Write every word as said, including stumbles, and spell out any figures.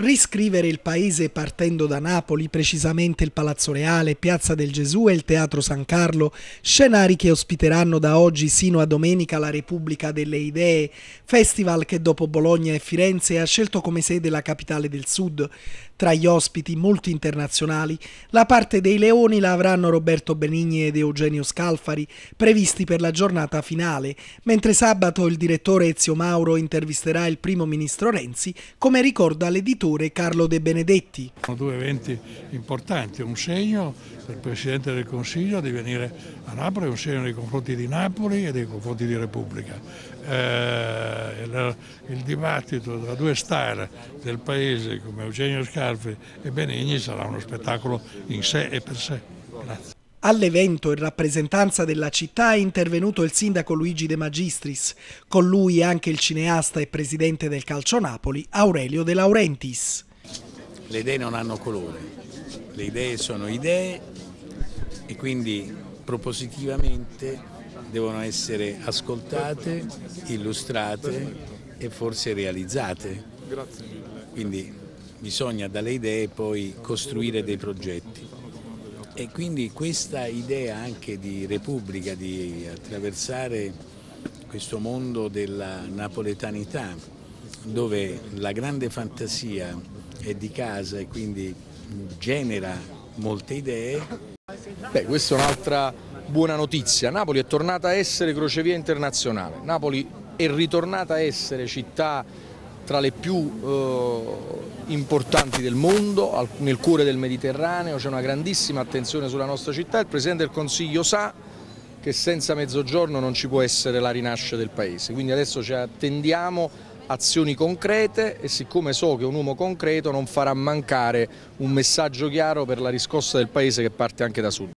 Riscrivere il paese partendo da Napoli, precisamente il Palazzo Reale, Piazza del Gesù e il Teatro San Carlo, scenari che ospiteranno da oggi sino a domenica la Repubblica delle Idee, festival che dopo Bologna e Firenze ha scelto come sede la capitale del Sud. Tra gli ospiti molti internazionali, la parte dei leoni la avranno Roberto Benigni ed Eugenio Scalfari, previsti per la giornata finale, mentre sabato il direttore Ezio Mauro intervisterà il primo ministro Renzi, come ricorda l'editore Carlo De Benedetti. Sono due eventi importanti, un segno del Presidente del Consiglio di venire a Napoli, un segno nei confronti di Napoli e nei confronti di Repubblica. Eh, il, il dibattito tra due star del paese come Eugenio Scalfari e Benigni sarà uno spettacolo in sé e per sé. Grazie. All'evento in rappresentanza della città è intervenuto il sindaco Luigi De Magistris, con lui anche il cineasta e presidente del Calcio Napoli Aurelio De Laurentiis. Le idee non hanno colore, le idee sono idee e quindi propositivamente devono essere ascoltate, illustrate e forse realizzate. Quindi bisogna dalle idee poi costruire dei progetti. E quindi questa idea anche di Repubblica, di attraversare questo mondo della napoletanità, dove la grande fantasia è di casa e quindi genera molte idee. Beh, questa è un'altra buona notizia. Napoli è tornata a essere crocevia internazionale. Napoli è ritornata a essere città tra le più eh, importanti del mondo, al, nel cuore del Mediterraneo, c'è una grandissima attenzione sulla nostra città. Il Presidente del Consiglio sa che senza Mezzogiorno non ci può essere la rinascita del Paese, quindi adesso ci attendiamo azioni concrete e siccome so che è un uomo concreto non farà mancare un messaggio chiaro per la riscossa del Paese che parte anche da sud.